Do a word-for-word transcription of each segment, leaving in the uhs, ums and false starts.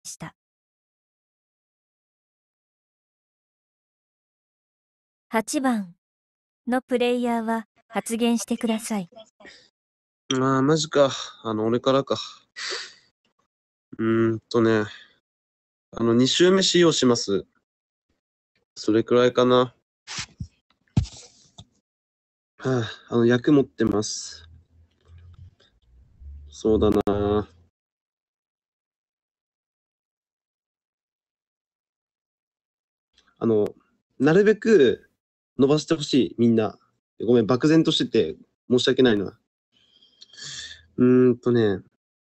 した。はちばんのプレイヤーは発言してください。 ああ、マジか。あの、俺からか。うーんとね。あの、に周目使用します。それくらいかな。はあ、あの、役持ってます。そうだな。あの、なるべく伸ばしてほしい、みんな。ごめん、漠然としてて申し訳ないな。うーんとね。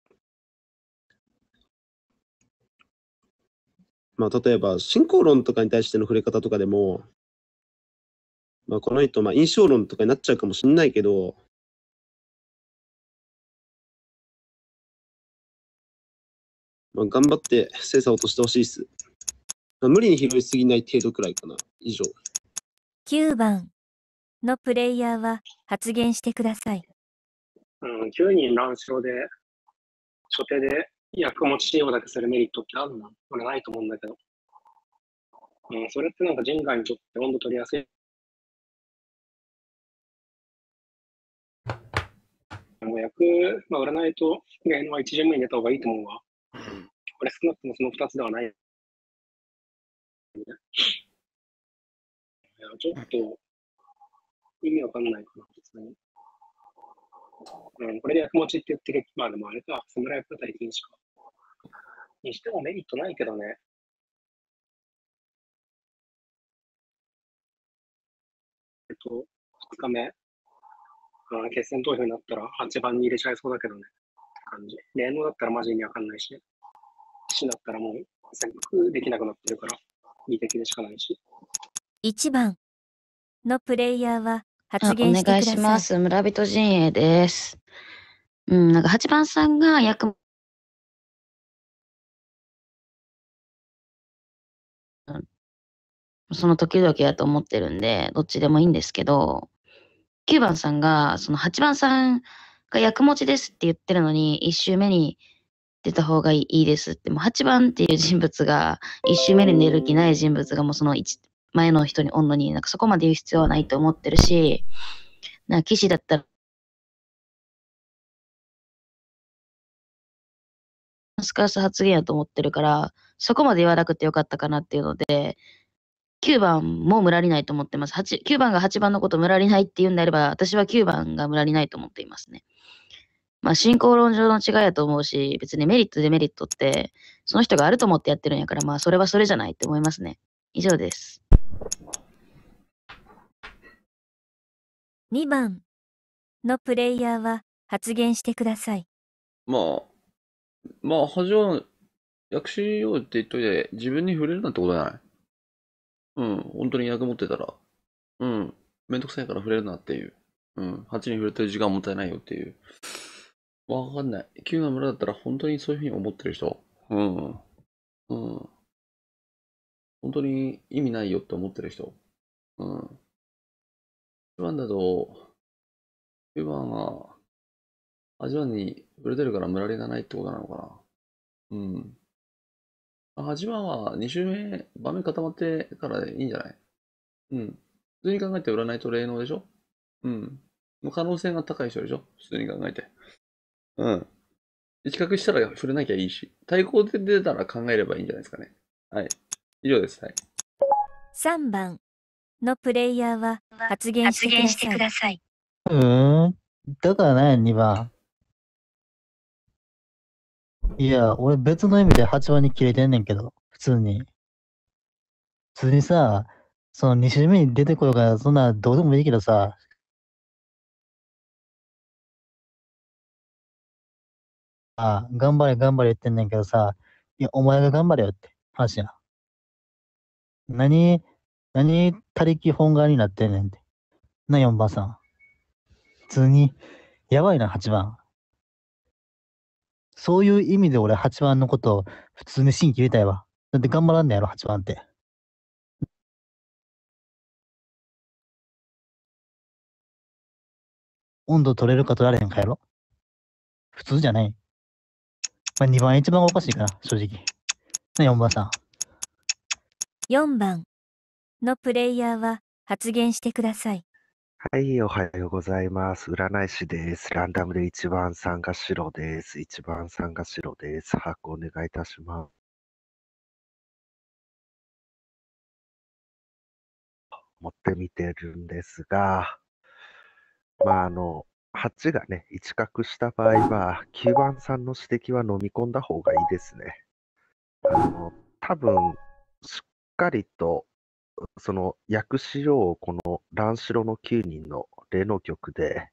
まあ、例えば、進行論とかに対しての触れ方とかでも、まあ、この人、まあ、印象論とかになっちゃうかもしんないけど、まあ、頑張って精査を落としてほしいっす。まあ、無理に拾いすぎない程度くらいかな。以上。 きゅうばんのプレイヤーは発言してください。 うん、きゅうにん乱勝で、初手で役持ち使用だけするメリットってあるの？俺ないと思うんだけど。うん、それってなんか人外にとって温度取りやすい。もう役、まあ、占いと芸能は一巡目に出た方がいいと思うわ。これ少なくともそのふたつではない。いや、ちょっと意味わかんないかな、普通に。うん、これで役持ちって言ってる。まあでもあれか、侍役対禁止か。にしてもメリットないけどね。えっと、ふつかめ、あ決戦投票になったらはちばんに入れちゃいそうだけどね。感じ。霊能だったらマジ意味わかんないし、ね、死だったらもう選択できなくなってるから、に敵でしかないし。 いちばんのプレイヤーは発あ、お言してください。 願いします。村人陣営です。うん、なんかはちばんさんが役、その時々やと思ってるんで、どっちでもいいんですけど、きゅうばんさんが、そのはちばんさんが役持ちですって言ってるのに、いち周目に出た方がいいですって、もうはちばんっていう人物が、いち周目に出る気ない人物がもうその前の人におんのに、なんかそこまで言う必要はないと思ってるし、なんか騎士だったら、スカース発言やと思ってるから、そこまで言わなくてよかったかなっていうので、きゅうばんもムラりないと思ってます。きゅうばんがはちばんのことムラりないって言うんであれば、私はきゅうばんがムラりないと思っていますね。まあ、進行論上の違いやと思うし、別にメリットデメリットって、その人があると思ってやってるんやから、まあ、それはそれじゃないって思いますね。以上です。 にばんのプレイヤーは発言してください。 まあ、まあ、はじは、薬師用って言っといて、自分に触れるなんてことじゃない。うん、本当に役持ってたら、うん、めんどくさいから触れるなっていう。うん、はちに触れてる時間もったいないよっていう。わかんない。きゅうが村だったら本当にそういうふうに思ってる人。うん。うん。本当に意味ないよって思ってる人。うん。いちばんだと、きゅうばんは、はちばんに触れてるからムラリがないってことなのかな。うん。はちばんはに周目、場面固まってからでいいんじゃない？うん。普通に考えて占いと霊能でしょ？うん。の可能性が高い人でしょ？普通に考えて。うん。比較したら触れなきゃいいし、対抗で出たら考えればいいんじゃないですかね。はい。以上です。はい。 さんばんのプレイヤーは発言してください。 うーん。だからね、にばん。いや、俺別の意味ではちばんに切れてんねんけど、普通に。普通にさ、そのに周目に出てこようから、そんなどうでもいいけどさ、あ、頑張れ頑張れ言ってんねんけどさ、いや、お前が頑張れよって話や。何、何、他力本願になってんねんって。な、よんばんさん。普通に、やばいな、はちばん。そういう意味で俺はちばんのことを普通に心機入れたいわ。だって頑張らんねやろ、はちばんって。温度取れるか取られへんかやろ。普通じゃない。まあ、にばん一番おかしいかな、正直。 よんばんさん。 よんばんのプレイヤーは発言してください。 はい、おはようございます。占い師です。ランダムでいちばんさんが白です。いちばんさんが白です。把握お願いいたします。持ってみてるんですが、まあ、あの、はちがね、いち角した場合は、きゅうばんさんの指摘は飲み込んだ方がいいですね。あの、多分、しっかりと、その、訳しよう、この乱白のきゅうにんの霊能局で、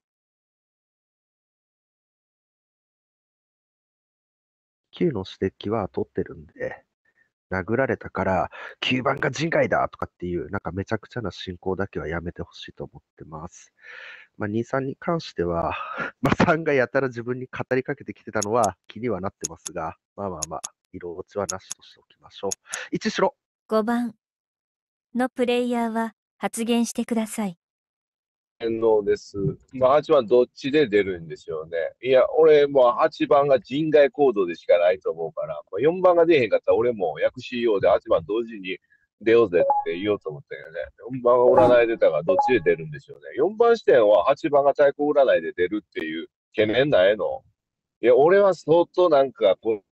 きゅうの指摘は取ってるんで、殴られたから、きゅうばんが人外だとかっていう、なんかめちゃくちゃな進行だけはやめてほしいと思ってます。まあ、に、さんに関しては、まあ、さんがやたら自分に語りかけてきてたのは気にはなってますが、まあまあまあ、色落ちはなしとしておきましょう。いち白。 ごばんのプレイヤーは発言してください。 洗脳です。まあ、はちばんどっちで出るんでしょうね。いや、俺もはちばんが人外行動でしかないと思うから、まあ、よんばんが出へんかったら俺も薬師用ではちばん同時に出ようぜって言おうと思ったよね。よんばんが占い出たからどっちで出るんでしょうね。よんばん視点ははちばんが対抗占いで出るっていう懸念ないの？いや、俺は相当なんかこう、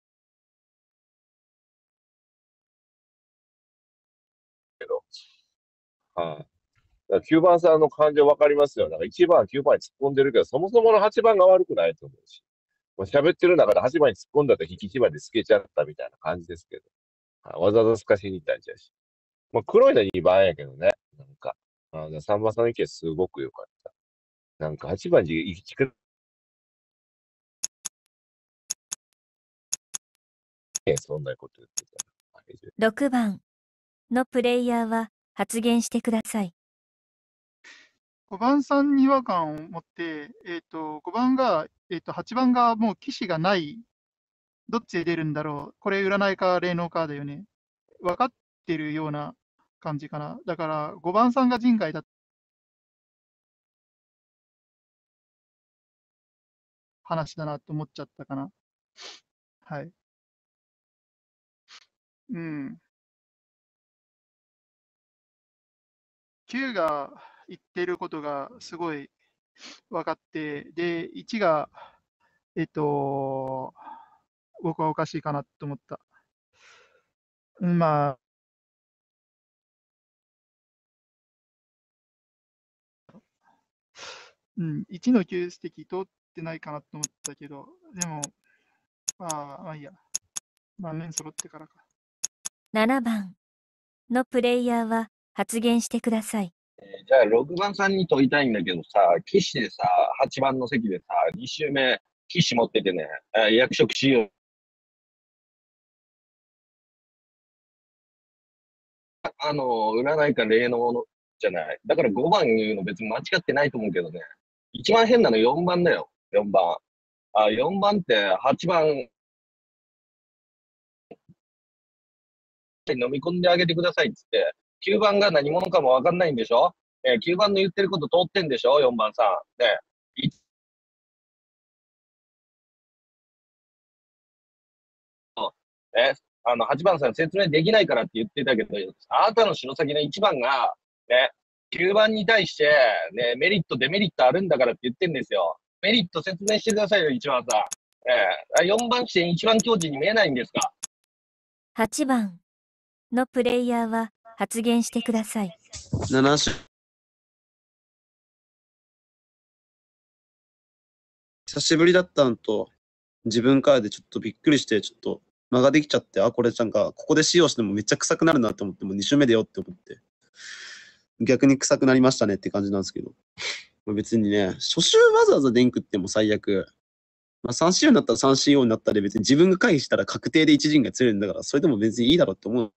けど、はい、だからきゅうばんさんの感情分かりますよ。なんかいちばん、きゅうばんに突っ込んでるけど、そもそものはちばんが悪くないと思うし。もう喋ってる中ではちばんに突っ込んだと引き芝で透けちゃったみたいな感じですけど。はい、わざわざ透かしに行ったんちゃうし。まあ、黒いのにばんやけどね。なんか。あさんばんさんの意見すごく良かった。なんかはちばんに行きくそんなこと言ってた。 ろくばんのプレイヤーは発言してください。 ごばんさんに違和感を持って、えっ、と、ごばんが、えっ、と、はちばんがもう騎士がない、どっちで出るんだろう、これ占いか霊能かだよね。分かってるような感じかな。だから、ごばんさんが人外だ話だなと思っちゃったかな。はい。うん。Q が言ってることがすごい分かって、で、いちが、えっと、僕はおかしいかなと思った。うんまあ、うん、いちのきゅう指摘通ってないかなと思ったけど、でも、まあ、まあいいや。盤面揃ってからか。 ななばんのプレイヤーは発言してください。 じゃあろくばんさんに問いたいんだけどさ、騎士でさ、はちばんの席でさ、に周目、騎士持っててね、あ役職しよう。あの、占いか霊能のじゃない。だからごばん言うの別に間違ってないと思うけどね。一番変なのよんばんだよ、よんばん。あ、よんばんってはちばん飲み込んであげてくださいっつって、きゅうばんが何者かもわかんないんでしょ？えー、きゅうばんの言ってること通ってんでしょ？ よん 番さん。ね。え、あの、はちばんさん説明できないからって言ってたけど、あなたの白先のいちばんが、ね、きゅうばんに対して、ね、メリット、デメリットあるんだからって言ってんですよ。メリット説明してくださいよ、いちばんさん。えー、よんばん視点一番強靭に見えないんですか？ はちばんのプレイヤーは発言してください。 なな種。久しぶりだったのと、自分からでちょっとびっくりして、ちょっと間ができちゃって、あ、これなんか、ここで使用してもめっちゃ臭くなるなって思って、もうに周目でよって思って、逆に臭くなりましたねって感じなんですけど、別にね、初週わざわざ電食っても最悪、まあ、さんシーオー になったら さんシーオー になったで別に自分が回避したら確定でいち陣が釣れるんだから、それでも別にいいだろうって思う。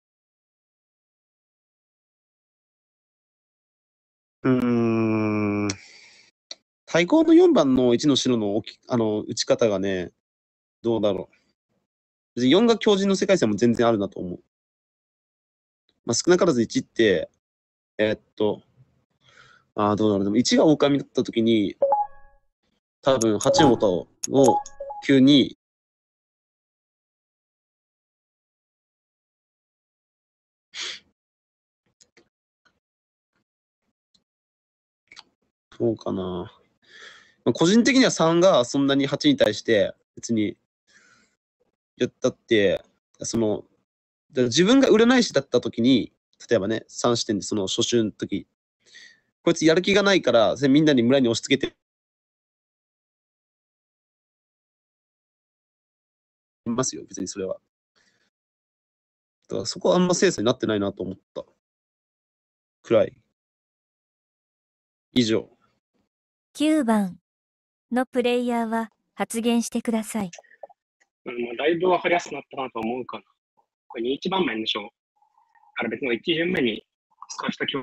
うーん。対抗のよんばんのいちの白の置きあの打ち方がね、どうだろう。別によんが強靭の世界線も全然あるなと思う。まあ、少なからずいちって、えー、っと、ああ、どうだろう。でもいちが狼だったときに、多分はちのことを急にそうかな。まあ、個人的にはさんがそんなにはちに対して別にやったって、その、自分が占い師だった時に、例えばね、さん視点でその初週の時、こいつやる気がないから、みんなに村に押し付けてますよ、別にそれは。だからそこはあんま精査になってないなと思ったくらい。以上。 きゅうばんのプレイヤーは発言してください。 うん、だいぶ分かりやすくなったかなと思うかな。これにいちばんめでしょ。あれ別のいち巡目に透かした今日。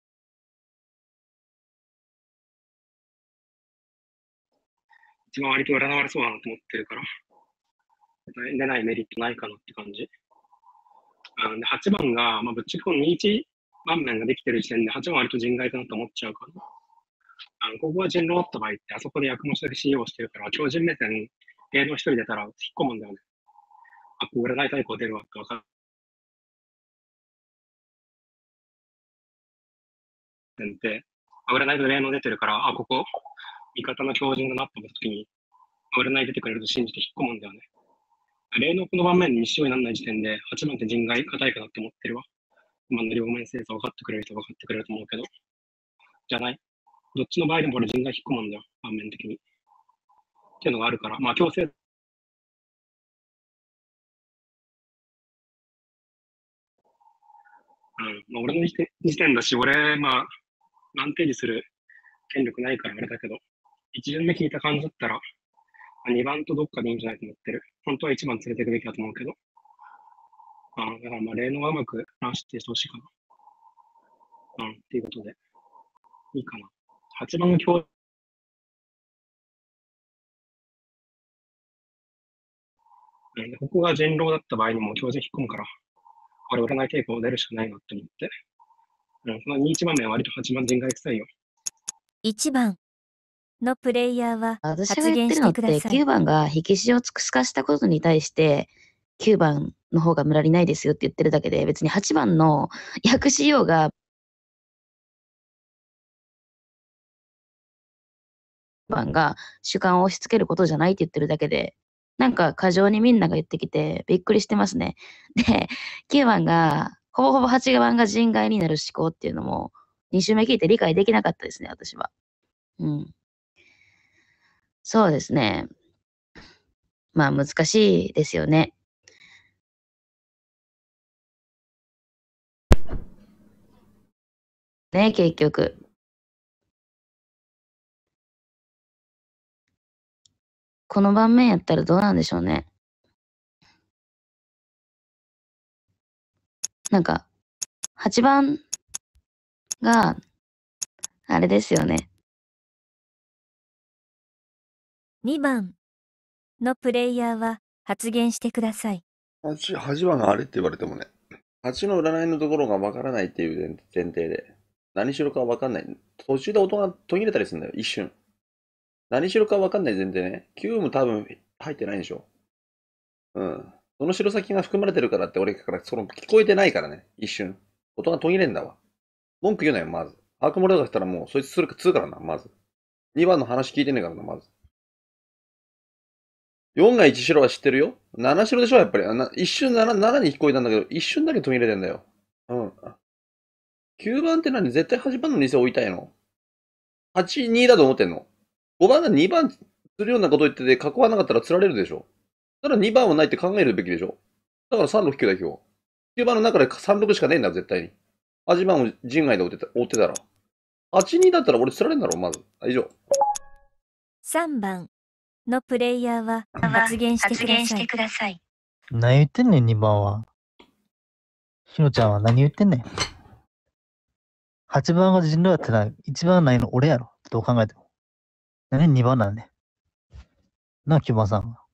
一番割と占われそうだなと思ってるから、出ないメリットないかなって感じ。うん、ではちばんが、まあ、ぶっちゃけこのにいち盤面ができてる時点ではちばん割と人外かなと思っちゃうかな。あのここが人狼だった場合って、あそこで役持ちだけ信用してるから、超人目線、芸能一人出たら引っ込むんだよね。あ、ここ占い対抗出るわって分かる。で、占いと霊能出てるから、あ、ここ、味方の強靭だなって思った時に、占い出てくれると信じて引っ込むんだよね。霊能この盤面に使用にならない時点で、はちばんって人外硬いかなって思ってるわ。今の両面精査分かってくれる人は分かってくれると思うけど、じゃない。どっちの場合でも俺人外引っ込むんだよ、盤面的に。っていうのがあるから、まあ強制、うん、まあ、俺の時点だし、俺、まあ、何提示する権力ないからあれだけど、いち巡目聞いた感じだったら、にばんとどっかでいいんじゃないと思ってる。本当はいちばん連れていくべきだと思うけど。あだからまあ、霊能はうまくランしてほしいかな。うん、っていうことで。いいかな。はちばんの強、うん、ここが人狼だった場合にも強制引っ込むから、あれ占い抵抗出るしかないなって思って。うん、そのにいちばん目は割とはちばん人外臭いよ。 いちばんのプレイヤーは私発が言っ言してるのっててください。 きゅうばんが引き潮を尽くすかしたことに対してきゅうばんの方がムラりないですよって言ってるだけで、別にはちばんの薬師用がばんが主観を押し付けることじゃないって言ってるだけで、なんか過剰にみんなが言ってきてびっくりしてますね。で、きゅうばんがほぼほぼはちばんが人外になる思考っていうのもに周目聞いて理解できなかったですね、私は。うん。そうですね。まあ難しいですよね。ね、結局。この盤面やったらどうなんでしょうね。なんか、はちばんが、あれですよね。 にばんのプレイヤーは発言してください。 はち、はちばんがあれって言われてもね、はちの占いのところがわからないっていう前提で、何しろかわかんない。途中で音が途切れたりするんだよ、一瞬。何しろかわかんない前提ね。きゅうも多分入ってないんでしょ。うん。その白先が含まれてるからって俺からその聞こえてないからね、一瞬。音が途切れんだわ。文句言うなよ、まず。把握漏れとかしたらもうそいつするかつうからな、まず。にばんの話聞いてねえからな、まず。よんがいち白は知ってるよ。なな白でしょ、やっぱり。な一瞬 7, 7に聞こえたんだけど、一瞬だけ途切れてんだよ。うん。きゅうばんって何絶対はちばんの偽置いたいの ?はち、に だと思ってんの ?ご 番がにばんするようなこと言ってて、囲わなかったら釣られるでしょ。だからにばんはないって考えるべきでしょ。だからさんろくきゅうだよ、今日。きゅうばんの中でさんろくしかねえんだ、絶対に。はちばんを人外で追ってた追ってたら。はち、にだったら俺釣られるんだろ、まず。以上。 さんばんのプレイヤーは発言してください。 何言ってんねん、にばんは。ひろちゃんは何言ってんねん。はちばんが人狼だったらいちばんないの俺やろ。どう考えても。何にばんなんねん。なあ、きゅうばんさんは。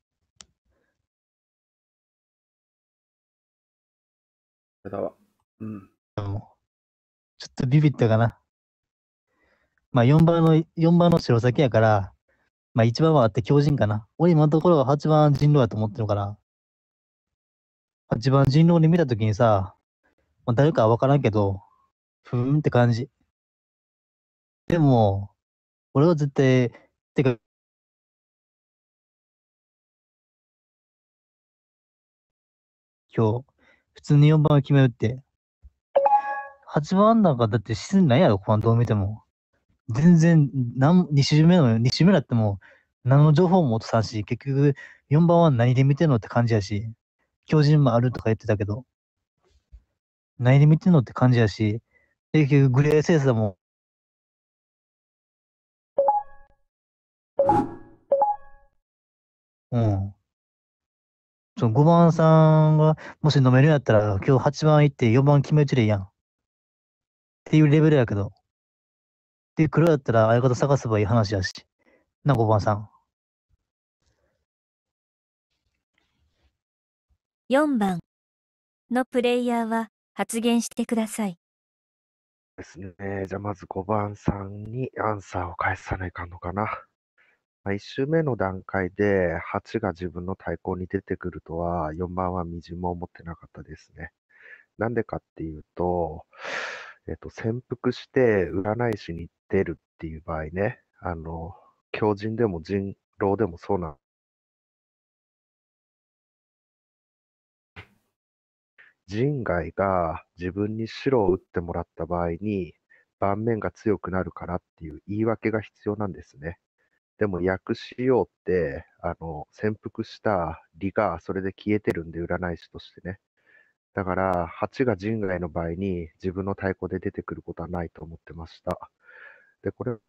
だわ。うん。 ちょっとビビったかな。まあよんばんの、よんばんの白先やから、まあいちばんはあって強靭かな。俺今のところははちばん人狼やと思ってるから、はちばん人狼で見たときにさ、まあ、誰かはわからんけど、ふーんって感じ。でも、 俺は絶対、てか、今日、普通によんばんを決めるって、はちばんなんかだって質ないやろ、このどう見ても。全然、なんに周目の、に周目だっても、何の情報も落とさんし、結局、よんばんは何で見てんのって感じやし、強靭もあるとか言ってたけど、何で見てんのって感じやし、で結局、グレーセースも、うん。そのごばんさんが、もし飲めるんやったら、今日はちばん行ってよんばん決めちゃえやん。っていうレベルやけど。で、黒やったら相方探せばいい話やし。な、ごばんさん。 よんばんのプレイヤーは発言してください。 ですね。じゃあまずごばんさんにアンサーを返さないかんのかな。まあ、いち周目の段階ではちが自分の対抗に出てくるとはよんばんはみじんも思ってなかったですね。なんでかっていうと、えっと、潜伏して占い師に出るっていう場合ね、あの、狂人でも人狼でもそうなん人外が自分に白を打ってもらった場合に、盤面が強くなるからっていう言い訳が必要なんですね。でも薬師王って、あの、潜伏した利がそれで消えてるんで、占い師としてね。だから、はちが人外の場合に自分の太鼓で出てくることはないと思ってました。で、これ、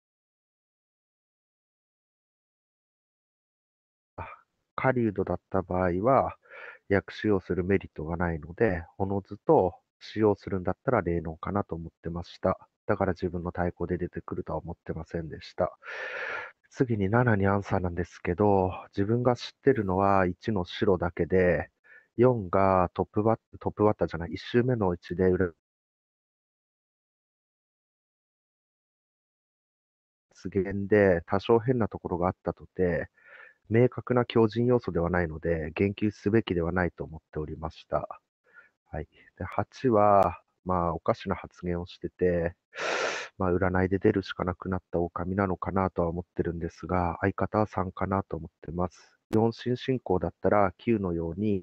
狩人だった場合は、薬使用するメリットがないので、おのずと使用するんだったら霊能かなと思ってました。だから自分の太鼓で出てくるとは思ってませんでした。次にななにアンサーなんですけど、自分が知ってるのはいちの白だけで、よんがトップバットップバッターじゃない、いち周目のうちで裏発言で多少変なところがあったとて、明確な強靭要素ではないので、言及すべきではないと思っておりました。はい。で、はちは、まあ、おかしな発言をしてて、まあ、占いで出るしかなくなった狼なのかなとは思ってるんですが、相方はさんかなと思ってます。よん進進行だったらきゅうのように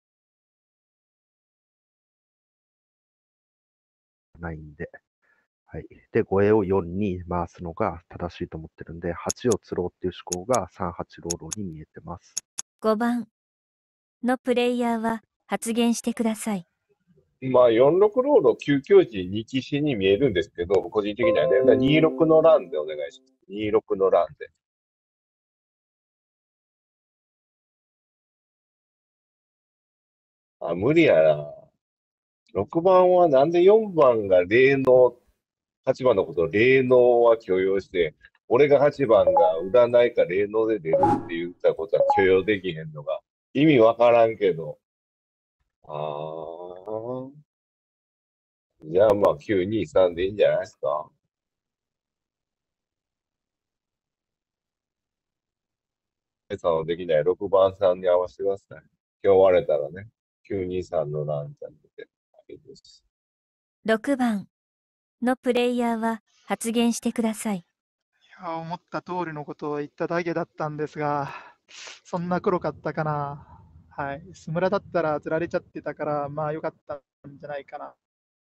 ないんで、はい。で、ごえをよんに回すのが正しいと思ってるんで、はちを釣ろうっていう思考がさんはちローローに見えてます。 ごばんのプレイヤーは発言してください。 まあ、よんろくロードきゅう強時に騎士に見えるんですけど、個人的にはね、にろくの欄でお願いします。にろくの欄で。あ、無理やな。ろくばんはなんでよんばんが霊能、はちばんのことを霊能は許容して、俺がはちばんが占いか霊能で出るって言ったことは許容できへんのが意味わからんけど。ああ。じゃあまあきゅうにさんでいいんじゃないですか。さんのできないろくばんさんに合わせてください。今日割れたらね、きゅうにさんのランちゃんでいいです。 ろくばんのプレイヤーは発言してください。 いや、思った通りのことを言っただけだったんですが、そんな黒かったかな。はい。スムラだったら釣られちゃってたから、まあ良かったんじゃないかな。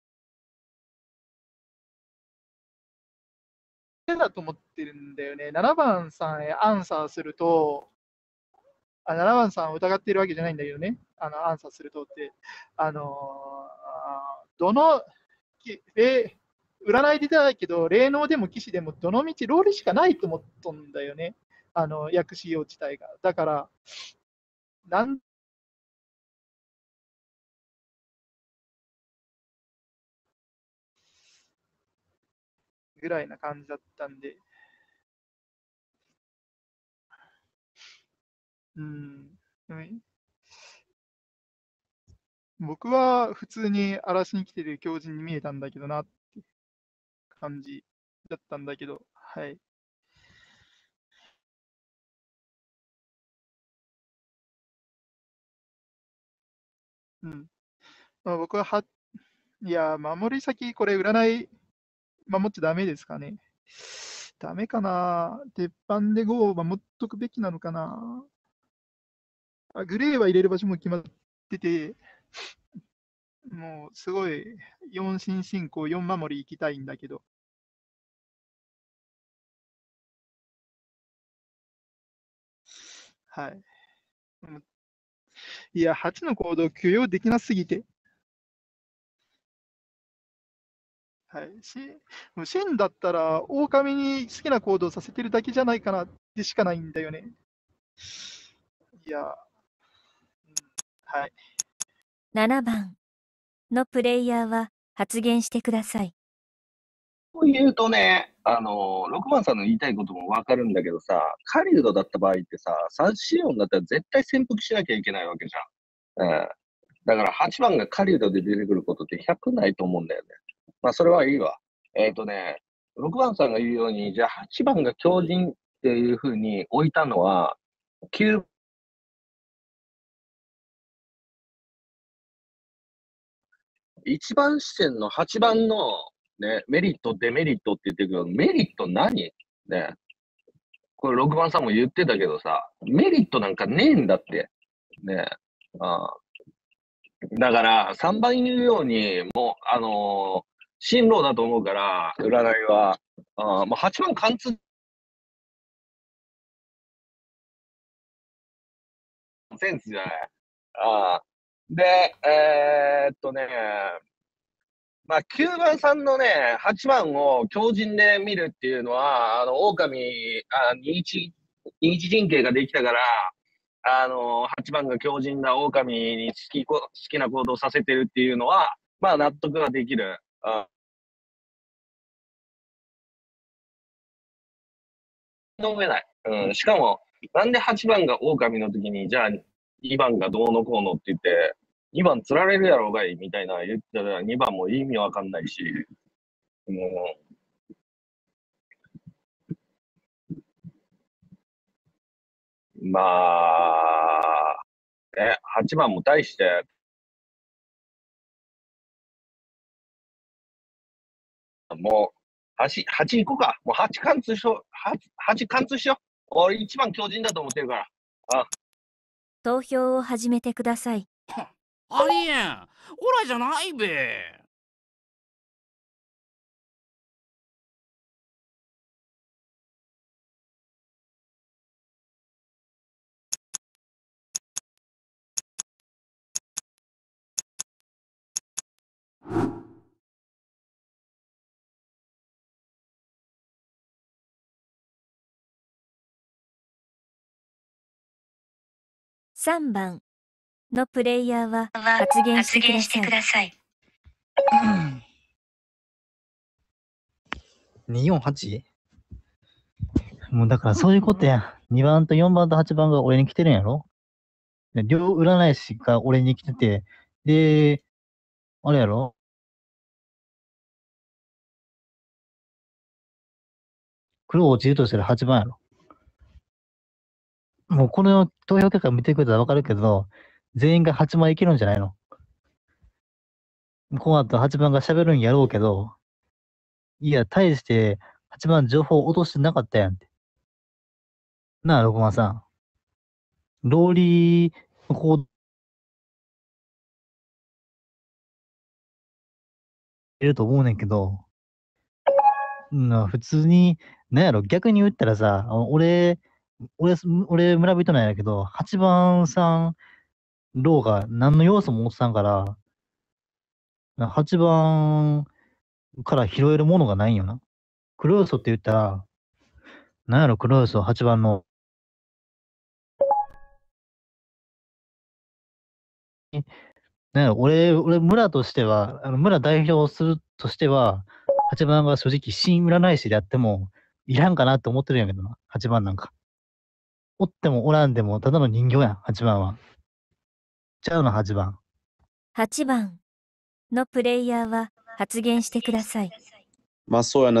だと思ってるんだよね。ななばんさんへアンサーすると、あななばんさんを疑っているわけじゃないんだけどね。あのアンサーするとって、あのーどの、き霊占いでだけど、霊能でも騎士でも、どのみちロールしかないと思っとんだよね。あの、薬師用自体が。だから、なんぐらいな感じだったんで、うん、うん僕は普通に荒らしに来てる狂人に見えたんだけどなって感じだったんだけど、はい。うん。まあ、僕はは、いや、守り先、これ占い守っちゃダメですかね。 ダメかな。鉄板でごを守っとくべきなのかな。あ、グレーは入れる場所も決まってて、もうすごいよん進進行よん守り行きたいんだけど。はい。うんいや、はちの行動許容できなすぎて。はい。し、もうシンだったら、狼に好きな行動させてるだけじゃないかなってしかないんだよね。いや、うんはい。 ななばんのプレイヤーは発言してください。 と言うとね、あの、ろくばんさんの言いたいこともわかるんだけどさ、狩人だった場合ってさ、さんシーよんだったら絶対潜伏しなきゃいけないわけじゃん。うん。だからはちばんが狩人で出てくることってひゃくないと思うんだよね。まあ、それはいいわ。えっ、とね、ろくばんさんが言うように、じゃあはちばんが強靭っていうふうに置いたのは、きゅう一番視点のはちばんの、ね、メリット、デメリットって言ってるけど、メリット何ね。これろくばんさんも言ってたけどさ、メリットなんかねえんだって。ね。ああだからさんばん言うように、もう、あのー進路だと思うから、占いは。ああもうはちばん貫通センスじゃない。ああで、えーっとね、まあ、きゅうばんさんのね、はちばんを強靭で見るっていうのは、あの、狼、あ、二一、二一神経ができたから、あの、はちばんが強靭な狼に好きこ、好きな行動をさせてるっていうのは、まあ、納得はできる。あ飲めない。うん。しかも、なんではちばんが狼の時に、じゃあにばんがどうのこうのって言って、にばん釣られるやろうがい、みたいな言ったらにばんも意味わかんないし、もう、まあ、ね、はちばんも対して、もう、はち、はち行こうか。もうはち貫通しよう。はち、はち貫通しよう。俺一番強靭だと思ってるから。あ、 投票を始めてください。 ありえん。オラじゃないべ。 さんばんのプレイヤーは発言してください。 によんはち? もうだからそういうことや。にばんとよんばんとはちばんが俺に来てるんやろ。で両占い師が俺に来てて、で、あれやろ黒落ちるとしたらはちばんやろ。もうこの投票結果見てくれたらわかるけど、全員がはちばんいけるんじゃないの。この後はちばんが喋るんやろうけど、いや、対してはちばん情報落としてなかったやんって。なあ、ろくばんさん。ローリーの行動いると思うねんけど、うん、普通に、なんやろ、逆に言ったらさ、あの俺、俺、俺、村人なんやけど、はちばんさん、ローが何の要素も持ってたんから、はちばんから拾えるものがないんよな。黒要素って言ったら、なんやろ、黒要素はちばんの、なんやろ、俺、俺、村としては、あの村代表するとしては、はちばんが正直、新占い師であっても、いらんかなって思ってるんやけどな、はちばんなんか。おってもおらんでも、ただの人形やん、はちばんは。ちゃうの、はちばん。 はちばんのプレイヤーは発言してください。 まあそうやな。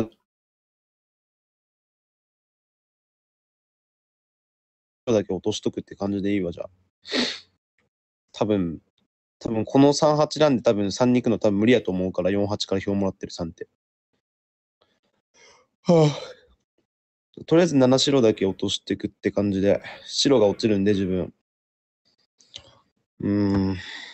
だけ落としとくって感じでいいわ、じゃあ。多分、多分このさんはちなんで多分さんに行くの多分無理やと思うからよんはちから票もらってるさんって。はぁ、 とりあえずなな白だけ落としていくって感じで、白が落ちるんで自分。うーん。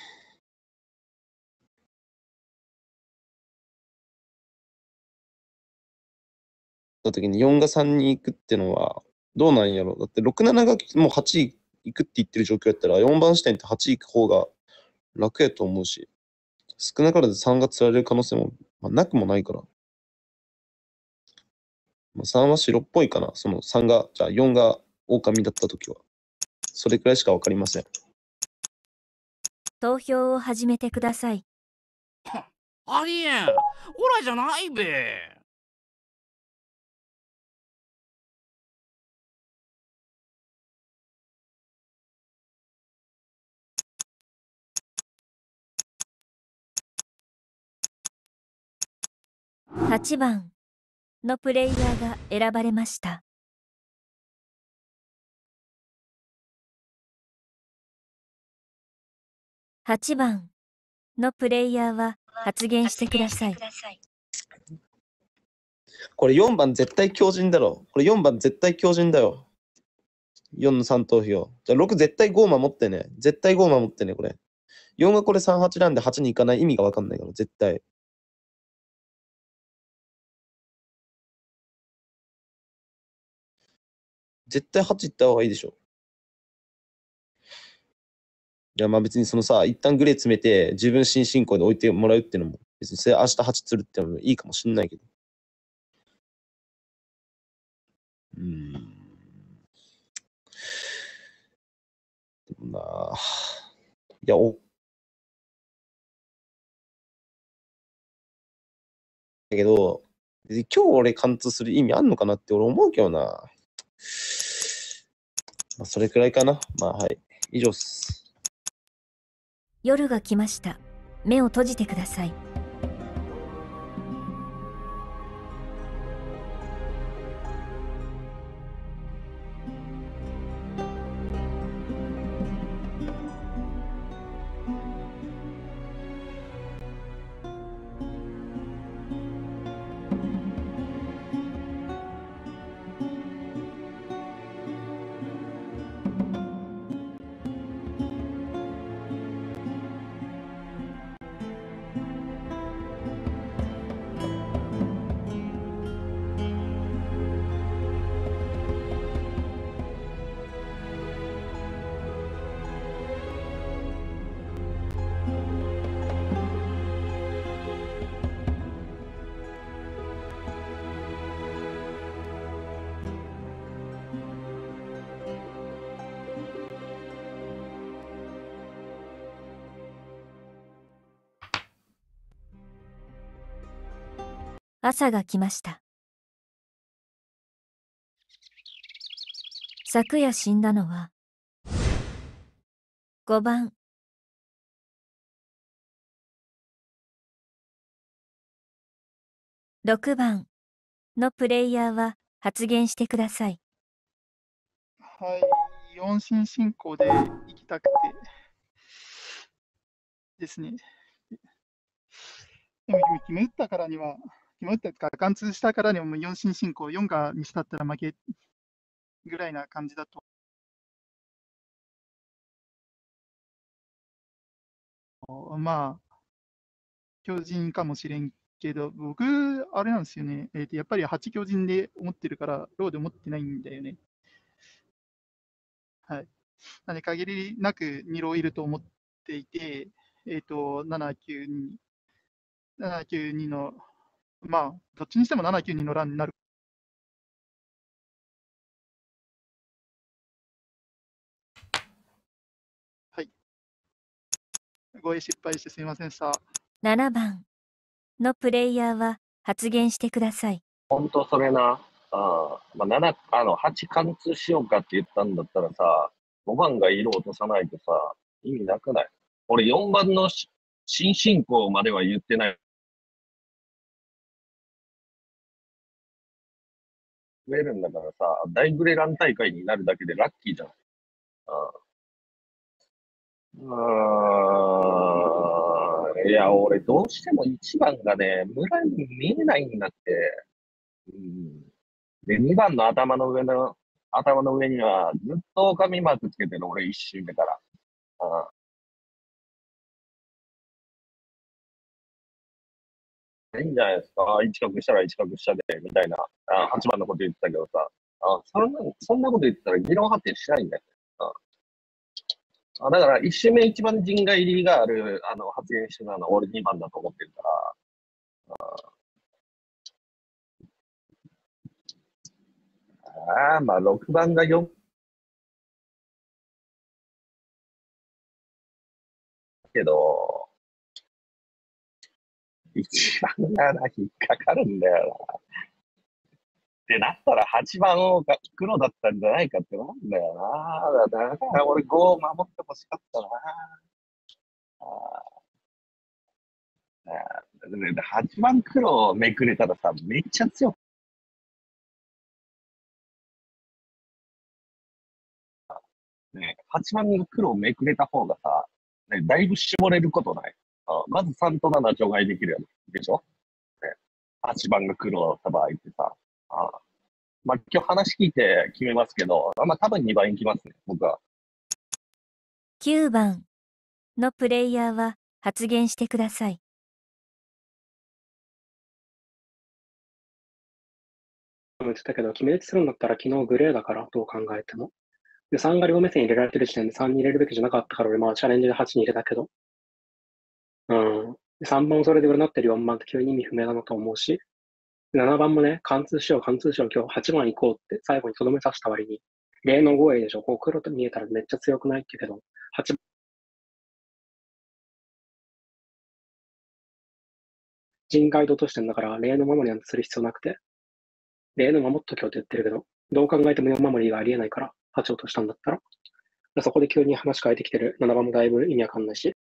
た時によんがさんに行くってのはどうなんやろ。だってろく、なながもうはち行くって言ってる状況やったらよんばん視点ってはち行く方が楽やと思うし、少なからずさんが釣られる可能性も、まあ、なくもないから。まあ、さんは白っぽいかな。そのさんが、じゃあよんが狼だった時は。それくらいしかわかりません。 投票を始めてください。 ありえん。オラじゃないべ。 はちばんのプレイヤーが選ばれました。はちばんのプレイヤーは発言してください。 これよんばん絶対強靭だろ。これよんばん絶対強靭だよ。よんのさん投票。じゃあろく絶対ご守ってね。絶対ご守ってね、これ。よんがこれさんはちなんではちに行かない意味がわかんないから、絶対。絶対はち行った方がいいでしょ。いや、まあ別にそのさ、一旦グレー詰めて、自分新進行で置いてもらうっていうのも、別にそれ明日はち釣るってのもいいかもしんないけど。うーん。でもな、いや、お、だけど、今日俺貫通する意味あんのかなって俺思うけどな。まあ、それくらいかな。まあはい。以上っす。 夜が来ました。目を閉じてください。朝が来ました。昨夜死んだのはごばん。ろくばんのプレイヤーは発言してください。 はい、よん進進行で行きたくてですね。でも決め打ったからには、決め打ったか、貫通したからにはもうよん進進行、よんがにしたったら負けぐらいな感じだと。まあ、強靭かもしれんけど、僕、あれなんですよね。えーと、やっぱりはち強靭で思ってるから、ローで思ってないんだよね。はい。なんで、限りなくにローいると思っていて、えっ、と、なな、きゅう、に、なな、きゅう、にの、まあ、どっちにしてもなな、きゅう、にの欄になる。はい。ご影失敗してすみませんでした。 ななばんのプレイヤーは発言してください。 本当それな。あまあ、ななあのはち貫通しようかって言ったんだったらさ、ごばんが色落とさないとさ、意味なくない？俺よんばんの新進行までは言ってない。増えるんだからさ、大グレラン大会になるだけでラッキーじゃん。ああいや、俺どうしてもいちばんがね、村に見えないんだって。うんで、にばんの頭の上の、頭の上にはずっと狼マークつけてる、俺一周目から。ああ、いいんじゃないですか。一角したら一角下で、みたいな。あはちばんのこと言ってたけどさ。あそんな、そんなこと言ってたら議論発展しないんだよ。あだから、一周目一番人外入りがある、あの、発言してたのは俺にばんだと思ってるから。ああ、まあ、ろくばんがよんけど、いちばんがな、引っかかるんだよな。ってなったらはちばんをが黒だったんじゃないかってなんだよな。だから俺ごを守ってほしかったな。ああはちばん黒をめくれたらさ、めっちゃ強くね、はちばんが黒をめくれた方がさ、ね、だいぶ絞れることない。あまずさんとなな除外できるやつでしょ、ね、はちばんが黒だった場合ってさ。あまあ、今日話聞いて決めますけど、まあ、多分にばんいきますね、僕は。 きゅうばんのプレイヤーは発言してください。 言ってたけど、決め打ちするんだったら昨日グレーだから、どう考えても。で、さんが両目線入れられてる時点でさんに入れるべきじゃなかったから、俺まあチャレンジではちに入れたけど。うん。でさんばんそれで占ってるよんばんって急に意味不明だなと思うし。ななばんもね、貫通しよう、貫通しよう、今日はちばん行こうって最後にとどめさせた割に、例のごえいでしょ、こう黒と見えたらめっちゃ強くないって言うけど、はち人ガイドとしてんだから、例のままになんてする必要なくて、例の守っとけよって言ってるけど、どう考えてもよん守りがありえないから、はち落としたんだったら。そこで急に話変えてきてるななばんもだいぶ意味わかんないし。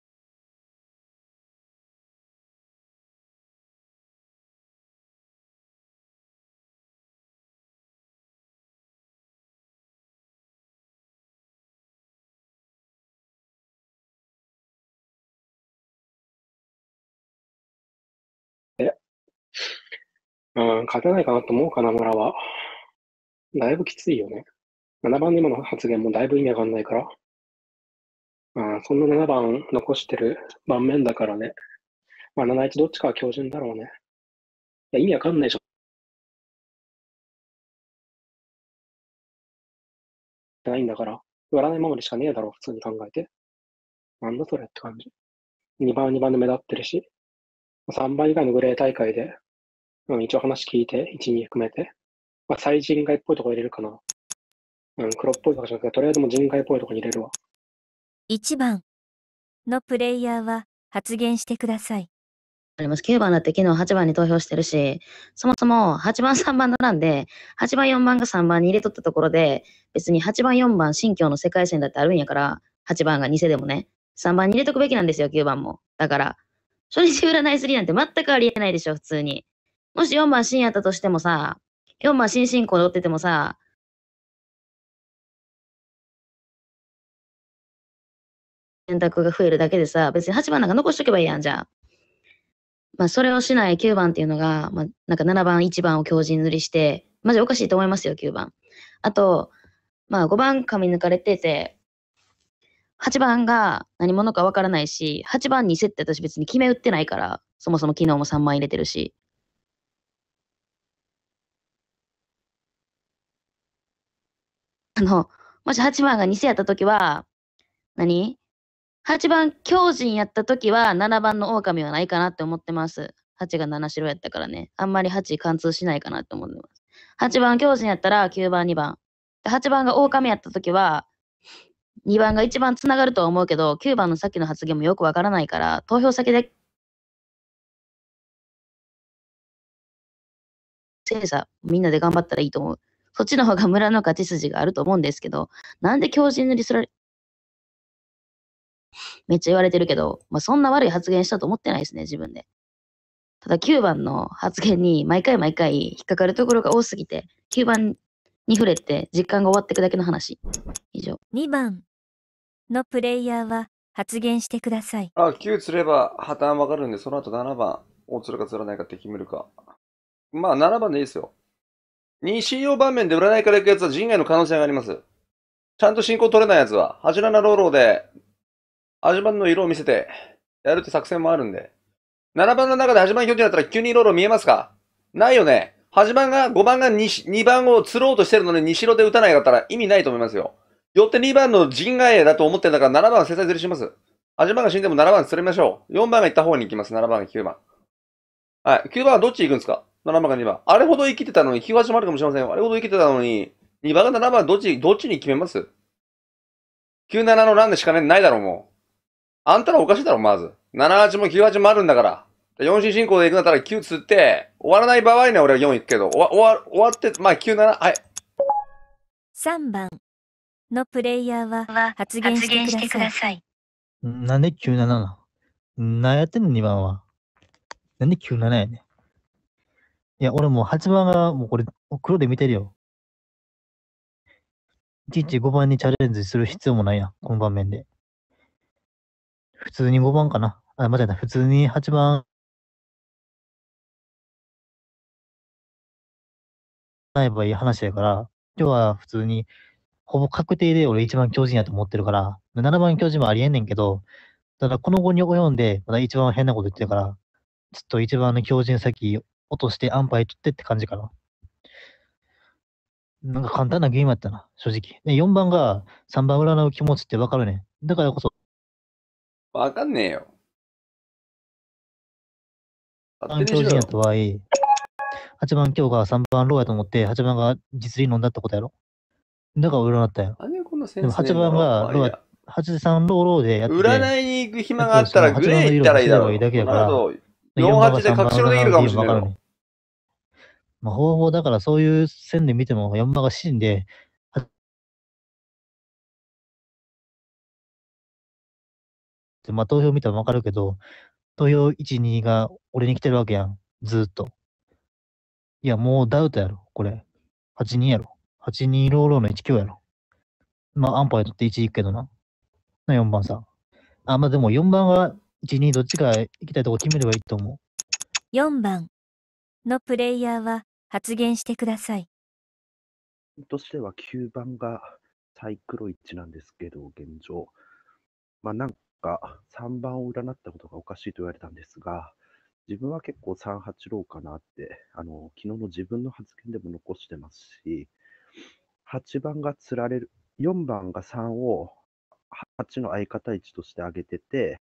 え、うん、勝てないかなと思うかな、村は。だいぶきついよね。ななばんの今の発言もだいぶ意味わかんないから。うん、そんなななばん残してる盤面だからね。まあ、なないちどっちかは強靭だろうね。いや、意味わかんないでしょ。ないんだから。占い守りしかねえだろ、普通に考えて。なんだそれって感じ。にばんはにばんで目立ってるし。さんばん以外のグレー大会で、うん、一応話聞いて、いち、に含めて。まあ、最人外っぽいとこ入れるかな。うん、黒っぽいとかじゃなくて、とりあえずもう人外っぽいとこに入れるわ。 いちばんのプレイヤーは発言してください。 あります。きゅうばんだって昨日はちばんに投票してるし、そもそもはちばんさんばんの欄で、はちばんよんばんがさんばんに入れとったところで、別にはちばんよんばん新疆の世界線だってあるんやから、はちばんが偽でもね、さんばんに入れとくべきなんですよ、きゅうばんも。だから、初日占いすぎなんて全くありえないでしょ、普通に。もしよんばん新やったとしてもさ、よんばん新進行で追っててもさ、選択が増えるだけでさ、別にはちばんなんか残しとけばいいやん、じゃあ。まあ、それをしないきゅうばんっていうのが、まあ、なんかななばん、いちばんを強靭塗りして、マジおかしいと思いますよ、きゅうばん。あと、まあ、ごばん噛み抜かれてて、はちばんが何者かわからないし、はちばんに設定私別に決め打ってないから、そもそも昨日もさんばん入れてるし。あの、もしはちばんが偽やったときは、何 ?はち 番強靭やったときはななばんの狼はないかなって思ってます。はちがなな白やったからね。あんまりはち貫通しないかなって思ってます。はちばん強靭やったらきゅうばんにばん。ではちばんが狼やったときはにばんが一番つながるとは思うけど、きゅうばんのさっきの発言もよくわからないから、投票先で精査みんなで頑張ったらいいと思う。そっちの方が村の勝ち筋があると思うんですけど、なんで強靭塗りすられ、めっちゃ言われてるけど、まあ、そんな悪い発言したと思ってないですね、自分で。ただきゅうばんの発言に毎回毎回引っかかるところが多すぎて、きゅうばんに触れて実感が終わっていくだけの話。以上。 にばんのプレイヤーは発言してください。 あ、きゅう釣れば破綻わかるんで、その後ななばんを釣るか釣らないかって決めるか。まあななばんでいいですよ。 にしよう盤面で占いから行くやつは陣外の可能性があります。ちゃんと進行取れないやつは、はちななローローで、味番の色を見せて、やるって作戦もあるんで。ななばんの中で味番表示だったらきゅうにローロー見えますか？ないよね。味番が、ごばんが 2, にばんを釣ろうとしてるのにに白で打たないかったら意味ないと思いますよ。よってにばんの陣外だと思ってんだからななばん制裁ずりします。味番が死んでもななばん釣りましょう。よんばんが行った方に行きます。ななばんがきゅうばん。はい。きゅうばんはどっち行くんですか？ なな 番かにばん。あれほど生きてたのに、きゅうはちもあるかもしれませんよ。あれほど生きてたのに、にばんがななばんどっち、どっちに決めます？ きゅうなな の欄でしかねないだろう、もう。あんたらおかしいだろ、まず。ななはちもきゅうはちもあるんだから。よん進進行で行くんだったらきゅう釣って、終わらない場合には俺はよん行くけど、終わ、終わ、終わって、まあきゅうなな、はい。 さんばんのプレイヤーは発言してください。 んなんできゅうなななの？何やってんの ?に 番は。なんできゅうななやねん。いや、俺もうはちばんがもうこれ黒で見てるよ。いちいちごばんにチャレンジする必要もないやん、この場面で。普通にごばんかな。あ、間違えた。普通にはちばんないばいい話やから、今日は普通に、ほぼ確定で俺一番強靭やと思ってるから、ななばん強靭もありえんねんけど、ただこの後に及んで、まだ一番変なこと言ってるから、ちょっと一番の強靭先落として安牌取ってって感じかな。なんか簡単なゲームやったな、正直。で、よんばんがさんばん占う気持ちってわかるねん。だからこそ、 わかんねえよ。 勝手に強靭やった場合、はちばん強がさんばんローやと思って、はちばんが実利飲んだってことやろ。だから占ったよ。 何こんなセでもンスねえ 8番がローや、はちさんローローでやってて、 占いに行く暇があったらグレー行ったらいいだろう。 いいだけやから、 よんはちで確証できるかもしれないよ。 まあ、方法だからそういう線で見てもよんばんが死んで、まあ投票見たらわかるけど、投票いち、にが俺に来てるわけやん。ずーっと。いや、もうダウトやろ、これ。はちにやろ。はちにローローのいちきゅうやろ。まあ、アンパイ取っていち行くけどな。な、よんばんさ。あ、まあでもよんばんはいち、にどっちか行きたいとこ決めればいいと思う。 よんばんのプレイヤーは発言してください。 としてはきゅうばんがサイクロイチなんですけど、現状。まあなんかさんばんを占ったことがおかしいと言われたんですが、自分は結構さんはちローかなって、あの、昨日の自分の発言でも残してますし、はちばんが釣られる、よんばんがさんをはちの相方位置として上げてて、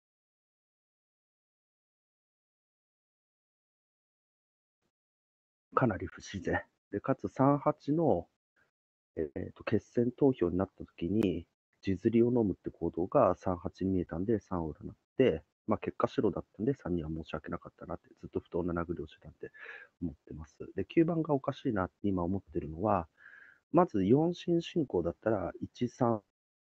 かなり不自然。で、かつさんはちの、えーと決戦投票になった時に、地釣りを飲むって行動がさんはちに見えたんでさんを占って、まあ、結果白だったんでさんには申し訳なかったなって、ずっと不当な殴りをしてたって思ってます。で、きゅうばんがおかしいなって今思ってるのは、まずよん進進行だったらいち、さん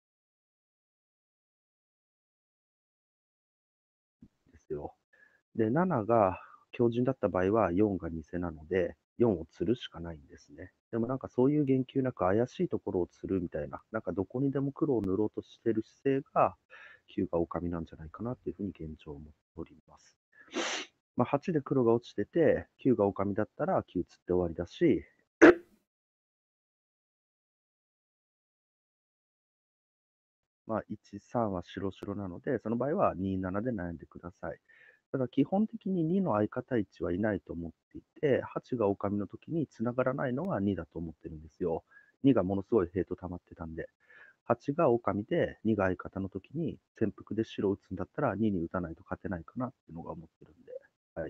ですよ。で、ななが強靭だった場合はよんが偽なので、よんを釣るしかないんですね。でもなんかそういう言及なく怪しいところを釣るみたいな、なんかどこにでも黒を塗ろうとしてる姿勢が、きゅうが狼なんじゃないかなっていうふうに現状思っております。まあ、はちで黒が落ちてて、きゅうが狼だったらきゅう釣って終わりだし、まあ、いち、さんは白白なので、その場合はに、ななで悩んでください。ただ基本的ににの相方位置はいないと思っていて、はちが狼の時に繋がらないのはにだと思ってるんですよ。にがものすごいヘイト溜まってたんで。はちが狼でにが相方の時に潜伏で白打つんだったらにに打たないと勝てないかなっていうのが思ってるんで。はい。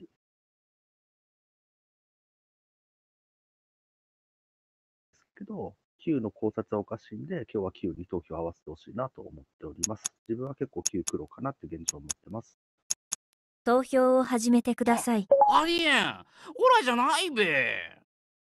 ですけど、きゅうの考察はおかしいんで、今日はきゅうに投票合わせてほしいなと思っております。自分は結構きゅう黒かなって現状思ってます。 投票を始めてください。 ありえん。オラじゃないべ。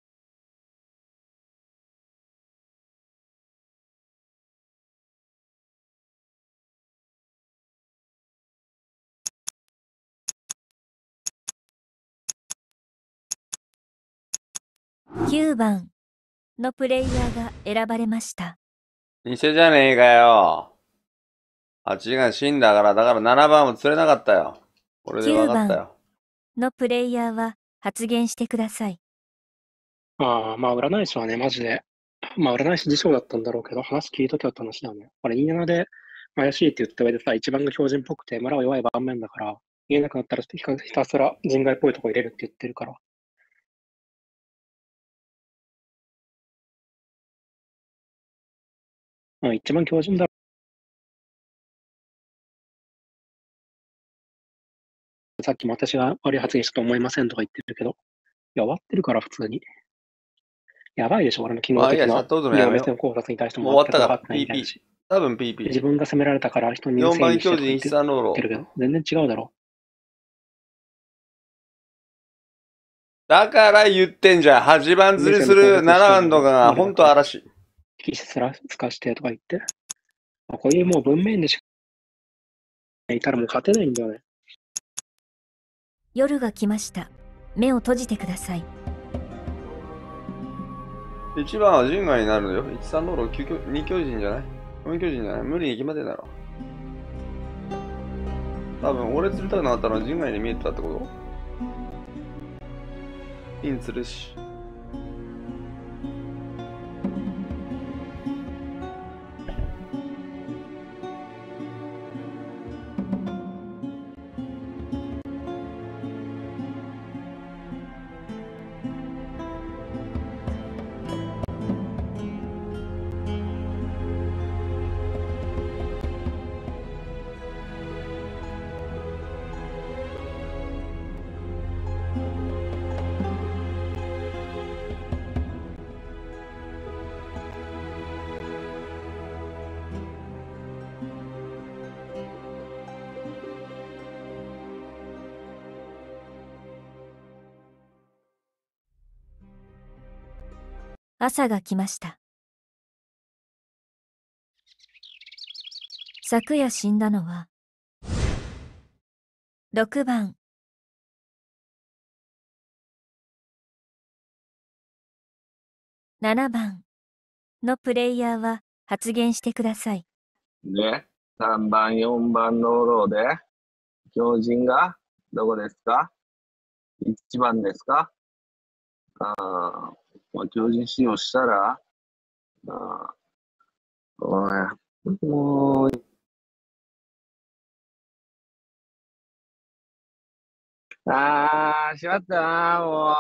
きゅうばんのプレイヤーが選ばれました。 偽じゃねえかよ。はちが死んだから、だからななばんも釣れなかったよ。これで分かったよ。 のプレイヤーは発言してください。 ああ、まあ、占い師はね、マジで、まあ、占い師自称だったんだろうけど、話聞いときゃって話だよね。これ、にじゅうななで怪しいって言った上でさ、一番が標準っぽくて、村は弱い盤面だから、見えなくなったらひたひたすら人外っぽいとこ入れるって言ってるから。まあ、一番標準だろう。さっきも私が悪い発言したと思いませんとか言ってるけど、いや、終わってるから、普通に。やばいでしょ、俺の機能まあいいや、 的なシャットアウトの両やめよ目線考察に対してう。もうも終わったから。 全く分かってないみたいだピーピー。 し。 多分 ピーピー。 自分が責められたから人によんばん整理して巨人一とか言って三ローロ言ってるけど、全然違うだろ。 だから言ってんじゃん。はちばん釣りするななばんとかが本当嵐。 引きすらすかしてとか言って。あこういうもう文面でしかいたらもう勝てないんだよね。 夜が来ました。目を閉じてください。 いちばんは人外になるのよ。いちさんローローに巨人じゃない ?よん 巨人じゃない無理に決まってんだろ。多分俺釣りたくなかったのは人外に見えてたってことピン釣るし。 朝が来ました。昨夜死んだのはろくばんななばんのプレイヤーは発言してください。 で、さんばん、よんばんのローで、強靭がどこですか ?いち 番ですかああ、まあ、強靭使用したら、ああ、おい、もう、ああ、しまったな、も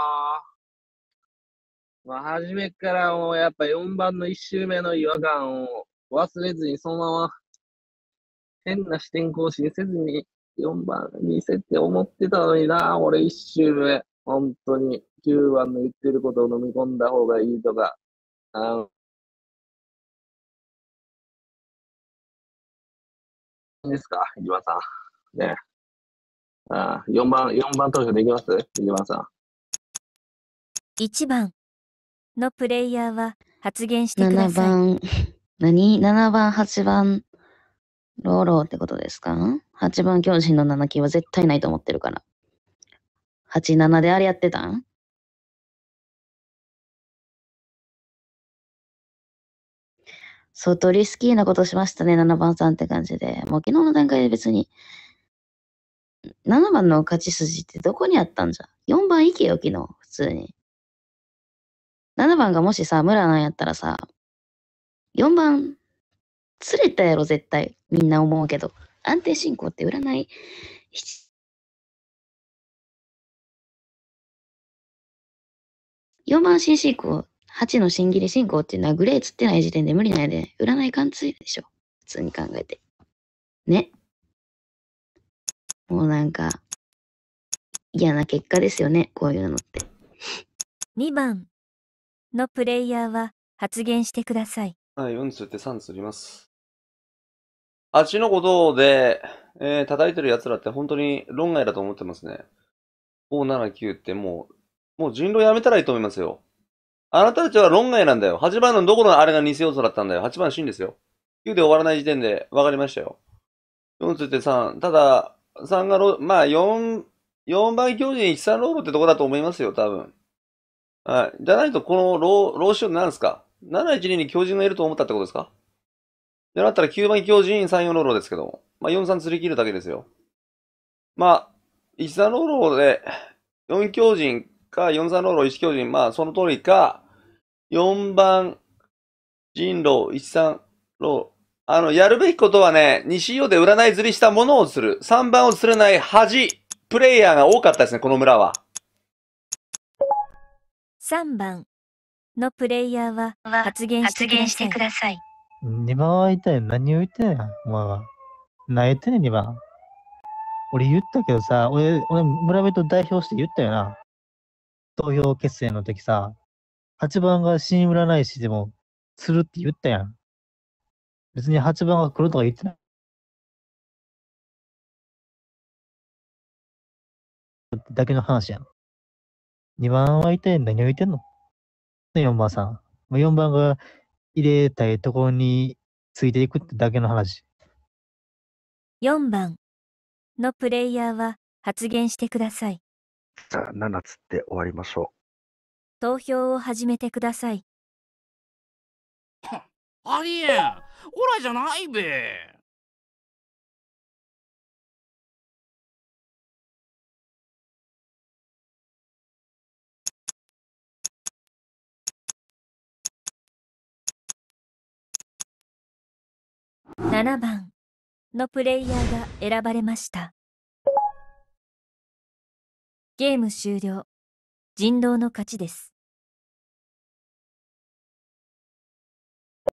う。まあ、初めからもうやっぱよんばんのいち周目の違和感を忘れずにそのまま変な視点更新せずによんばんにせって思ってたのにな、俺いち周目。本当にきゅうばんの言ってることを飲み込んだ方がいいとか。あのいいですか、いちばんさん。ね。ああ、よんばん、よんばん投票できますいちばんさん。 いちばんのプレイヤーは発言してく 7 ださい。 番、何 ?なな 番、はちばん、ローローってことですか ?はち 番巨人のななきは絶対ないと思ってるから。はち、ななであれやってたん相当リスキーなことしましたね、ななばんさんって感じで。もう昨日の段階で別に、ななばんの勝ち筋ってどこにあったんじゃ ?よん 番行けよ、昨日、普通に。ななばんがもしさ、村なんやったらさ、よんばん、釣れたやろ、絶対。みんな思うけど。安定進行って占い、よんばん新進行、はちの新切り進行っていうのはグレー釣ってない時点で無理なんやで。占い貫通でしょ。普通に考えて。ね。もうなんか、嫌な結果ですよね、こういうのって。 にばんのプレイヤーは発言してください。 はい、よん釣ってさん釣ります。あっちのことで、えー、叩いてる奴らって本当に論外だと思ってますね。ご、なな、きゅうってもう、もう人狼やめたらいいと思いますよ。あなたたちは論外なんだよ。はちばんのどこのあれが偽要素だったんだよ。はちばん真ですよ。きゅうで終わらない時点で分かりましたよ。よん釣ってさん。ただ、さんがロ、まあよん、よんばん巨人いちさんロールってとこだと思いますよ、多分。はい。じゃないと、このロー、ローションなんですか ?なないちに に巨人がいると思ったってことですかじゃなったらきゅうばん巨人さんよんローローですけども。まあよんさん釣り切るだけですよ。まあ、いちさんローローでよん巨人か、よんさんローロー、石巨人、まあ、その通りか、よんばん、人狼、いちさんロー。あの、やるべきことはね、西洋で占い釣りしたものをする。さんばんを釣れない恥、プレイヤーが多かったですね、この村は。 さんばんのプレイヤーは発言してください。 にばんは一体何を言ってんやん、お前は。何言ってんねん、にばん。俺言ったけどさ、俺、俺、村人代表して言ったよな。投票決戦の時さ、はちばんが新占い師でも、するって言ったやん。別にはちばんが来るとか言ってない。だけの話やん。にばんは一体何を言ってんのね、よんばんさん。もうよんばんが入れたいところについていくってだけの話。 よんばんのプレイヤーは発言してください。 じゃあ、ななつって終わりましょ投票を始めてください。 ありえん。オラじゃないべ。 ななばんのプレイヤーが選ばれました。ゲーム終了。人狼の勝ちです。